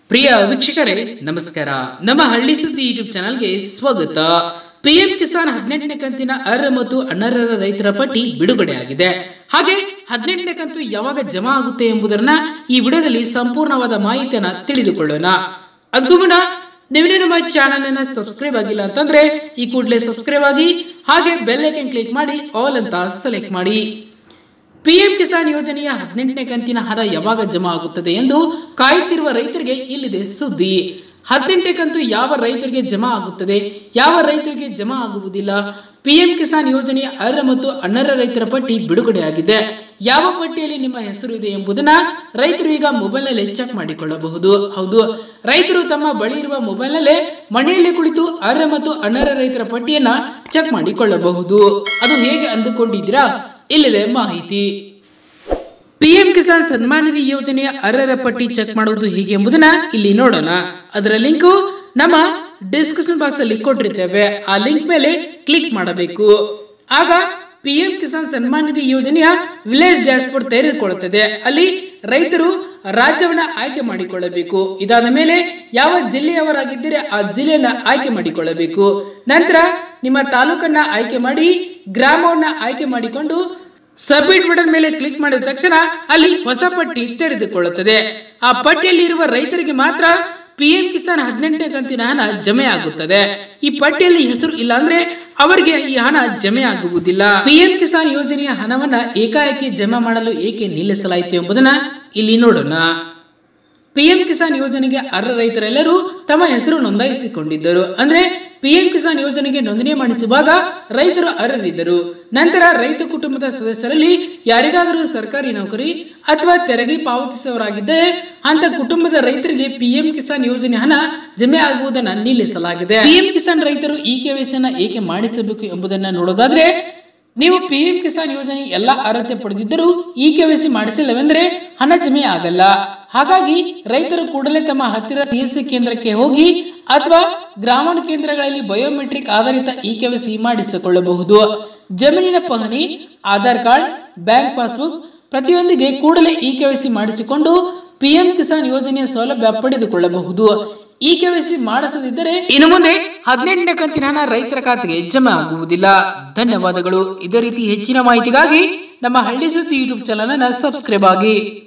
ಪ್ರಿಯ ವೀಕ್ಷಕರೇ ನಮಸ್ಕಾರ. ನಮ್ಮ ಹಳ್ಳಿ ಸುದ್ದಿ ಯೂಟ್ಯೂಬ್ ಚಾನಲ್ಗೆ ಸ್ವಾಗತ. ಪಿಎಂ ಕಿಸಾನ್ 18ನೇ ಕಂತಿನ ಅರ್ಹ ಮತ್ತು ಅನರ್ಹ ರೈತರ ಪಟ್ಟಿ ಬಿಡುಗಡೆಯಾಗಿದೆ. ಹಾಗೆ 18ನೇ ಕಂತು ಯಾವಾಗ ಜಮಾ ಆಗುತ್ತೆ ಎಂಬುದನ್ನ ಈ ವಿಡಿಯೋದಲ್ಲಿ ಸಂಪೂರ್ಣವಾದ ಮಾಹಿತಿಯನ್ನ ತಿಳಿದುಕೊಳ್ಳೋಣ. ಅದಕ್ಕೂ ಮುನ್ನ ನೀವು ನಮ್ಮ ಚಾನಲ್ ಅನ್ನ ಸಬ್ಸ್ಕ್ರೈಬ್ ಆಗಿಲ್ಲ ಅಂತಂದ್ರೆ ಈ ಕೂಡಲೇ ಸಬ್ಸ್ಕ್ರೈಬ್ ಆಗಿ ಹಾಗೆ ಬೆಲ್ ಐಕಾನ್ ಕ್ಲಿಕ್ ಮಾಡಿ ಆಲ್ ಅಂತ ಸೆಲೆಕ್ಟ್ ಮಾಡಿ. ಪಿಎಂ ಕಿಸಾನ್ ಯೋಜನೆಯ 18ನೇ ಕಂತಿನ ಹಣ ಯಾವಾಗ ಜಮಾ ಆಗುತ್ತದೆ ಎಂದು ಕಾಯುತ್ತಿರುವ ರೈತರಿಗೆ ಇಲ್ಲಿದೆ ಸುದ್ದಿ. 18ನೇ ಕಂತು ಯಾವ ರೈತರಿಗೆ ಜಮಾ ಆಗುತ್ತದೆ, ಯಾವ ರೈತರಿಗೆ ಜಮಾ ಆಗುವುದಿಲ್ಲ. ಪಿಎಂ ಕಿಸಾನ್ ಯೋಜನೆಯ ಅರ್ಹ ಮತ್ತು ಅನರ್ಹ ರೈತರ ಪಟ್ಟಿ ಬಿಡುಗಡೆಯಾಗಿದೆ. ಯಾವ ಪಟ್ಟಿಯಲ್ಲಿ ನಿಮ್ಮ ಹೆಸರು ಇದೆ ಎಂಬುದನ್ನ ರೈತರು ಈಗ ಮೊಬೈಲ್ ನಲ್ಲಿ ಚೆಕ್ ಮಾಡಿಕೊಳ್ಳಬಹುದು. ಹೌದು, ರೈತರು ತಮ್ಮ ಬಳಿ ಇರುವ ಮೊಬೈಲ್ ನಲ್ಲೇ ಮನೆಯಲ್ಲಿ ಕುಳಿತು ಅರ್ಹ ಮತ್ತು ಅನರ್ಹ ರೈತರ ಪಟ್ಟಿಯನ್ನ ಚೆಕ್ ಮಾಡಿಕೊಳ್ಳಬಹುದು. ಅದು ಹೇಗೆ ಅಂದುಕೊಂಡಿದ್ದೀರಾ? ಇಲ್ಲಿದೆ ಮಾಹಿತಿ. ಪಿಎಂ ಕಿಸಾನ್ ಸನ್ಮಾನ್ ನಿಧಿ ಯೋಜನೆಯ ಅರ್ಹರ ಪಟ್ಟಿ ಚೆಕ್ ಮಾಡುವುದು ಹೇಗೆ ಎಂಬುದನ್ನ ಇಲ್ಲಿ ನೋಡೋಣ. ಅದರ ಲಿಂಕ್ ನಮ್ಮ ಡಿಸ್ಕ್ರಿಪ್ಷನ್ ಬಾಕ್ಸ್ ಅಲ್ಲಿ ಕೊಟ್ಟಿರ್ತೇವೆ. ಆ ಲಿಂಕ್ ಮೇಲೆ ಕ್ಲಿಕ್ ಮಾಡಬೇಕು. ಆಗ ಪಿಎಂ ಕಿಸಾನ್ ಸನ್ಮಾನ್ ನಿಧಿ ಯೋಜನೆಯ ವಿಲೇಜ್ ಡ್ಯಾಶ್ಬೋರ್ಡ್ ತೆರೆದುಕೊಳ್ಳುತ್ತದೆ. ಅಲ್ಲಿ ರೈತರು ರಾಜ್ಯವನ್ನ ಆಯ್ಕೆ ಮಾಡಿಕೊಳ್ಳಬೇಕು. ಇದಾದ ಮೇಲೆ ಯಾವ ಜಿಲ್ಲೆಯವರಾಗಿದ್ದರೆ ಆ ಜಿಲ್ಲೆಯನ್ನ ಆಯ್ಕೆ ಮಾಡಿಕೊಳ್ಳಬೇಕು. ನಂತರ ನಿಮ್ಮ ತಾಲೂಕನ್ನ ಆಯ್ಕೆ ಮಾಡಿ ಗ್ರಾಮವನ್ನ ಆಯ್ಕೆ ಮಾಡಿಕೊಂಡು ಸಬ್ಮಿಟ್ ಬಟನ್ ಮೇಲೆ ಕ್ಲಿಕ್ ಮಾಡಿದ ತಕ್ಷಣ ಅಲ್ಲಿ ಹೊಸ ಪಟ್ಟಿ ತೆರೆದುಕೊಳ್ಳುತ್ತದೆ. ಆ ಪಟ್ಟಿಯಲ್ಲಿ ಇರುವ ರೈತರಿಗೆ ಮಾತ್ರ ಪಿಎಂ ಕಿಸಾನ್ 18ನೇ ಕಂತಿನ ಹಣ ಜಮೆ ಆಗುತ್ತದೆ. ಈ ಪಟ್ಟಿಯಲ್ಲಿ ಹೆಸರು ಇಲ್ಲ ಅಂದ್ರೆ ಅವರಿಗೆ ಈ ಹಣ ಜಮೆ ಆಗುವುದಿಲ್ಲ. ಪಿಎಂ ಕಿಸಾನ್ ಯೋಜನೆಯ ಹಣವನ್ನ ಏಕಾಏಕಿ ಜಮಾ ಮಾಡಲು ಏಕೆ ನಿಲ್ಲಿಸಲಾಯಿತು ಎಂಬುದನ್ನ ಇಲ್ಲಿ ನೋಡೋಣ. ಪಿಎಂ ಕಿಸಾನ್ ಯೋಜನೆಗೆ ಅರ್ಹ ರೈತರೆಲ್ಲರೂ ತಮ್ಮ ಹೆಸರು ನೋಂದಾಯಿಸಿಕೊಂಡಿದ್ದರು. ಅಂದ್ರೆ ಪಿಎಂ ಕಿಸಾನ್ ಯೋಜನೆಗೆ ನೋಂದಣಿ ಮಾಡಿಸುವಾಗ ರೈತರು ಅರ್ಹರಿದ್ದರು. ನಂತರ ರೈತ ಕುಟುಂಬದ ಸದಸ್ಯರಲ್ಲಿ ಯಾರಿಗಾದರೂ ಸರ್ಕಾರಿ ನೌಕರಿ ಅಥವಾ ತೆರಿಗೆ ಪಾವತಿಸುವವರಾಗಿದ್ದರೆ ಅಂತ ಕುಟುಂಬದ ರೈತರಿಗೆ ಪಿಎಂ ಕಿಸಾನ್ ಯೋಜನೆ ಹಣ ಜಮೆ ಆಗುವುದನ್ನು ನಿಲ್ಲಿಸಲಾಗಿದೆ. ಪಿಎಂ ಕಿಸಾನ್ ರೈತರು ಈ ಕೆವೈಸಿಯನ್ನು ಏಕೆ ಮಾಡಿಸಬೇಕು ಎಂಬುದನ್ನು ನೋಡೋದಾದ್ರೆ, ನೀವು ಪಿಎಂ ಕಿಸಾನ್ ಯೋಜನೆ ಎಲ್ಲ ಅರ್ಹತೆ ಪಡೆದಿದ್ದರೂ ಈ ಕೆವೈಸಿ ಮಾಡಿಸಿಲ್ಲವೆಂದ್ರೆ ಹಣ ಜಮೆ ಆಗಲ್ಲ. ಹಾಗಾಗಿ ರೈತರು ಕೂಡಲೇ ತಮ್ಮ ಹತ್ತಿರ ಸಿಎಸ್ಸಿ ಕೇಂದ್ರಕ್ಕೆ ಹೋಗಿ ಅಥವಾ ಗ್ರಾಮೀಣ ಕೇಂದ್ರಗಳಲ್ಲಿ ಬಯೋಮೆಟ್ರಿಕ್ ಆಧಾರಿತ ಈ ಕೆವೈಸಿ ಮಾಡಿಸಿಕೊಳ್ಳಬಹುದು. ಜಮೀನಿನ ಪಹಣಿ, ಆಧಾರ್ ಕಾರ್ಡ್, ಬ್ಯಾಂಕ್ ಪಾಸ್ಬುಕ್ ಪ್ರತಿಯೊಂದಿಗೆ ಕೂಡಲೇ ಈ ಕೆವೈಸಿ ಮಾಡಿಸಿಕೊಂಡು ಪಿಎಂ ಕಿಸಾನ್ ಯೋಜನೆಯ ಸೌಲಭ್ಯ ಪಡೆದುಕೊಳ್ಳಬಹುದು. ಈ ಕೆವೈಸಿ ಮಾಡಿಸದಿದ್ದರೆ ಇನ್ನು ಮುಂದೆ 18ನೇ ಕಂತಿನ ಹಣ ರೈತರ ಖಾತೆಗೆ ಜಮಾ ಆಗುವುದಿಲ್ಲ. ಧನ್ಯವಾದಗಳು. ಇದೇ ರೀತಿ ಹೆಚ್ಚಿನ ಮಾಹಿತಿಗಾಗಿ ನಮ್ಮ ಹಳ್ಳಿ ಸುದ್ದಿ ಯೂಟ್ಯೂಬ್ ಚಾನಲ್ ಅನ್ನು ಸಬ್ಸ್ಕ್ರೈಬ್ ಆಗಿ.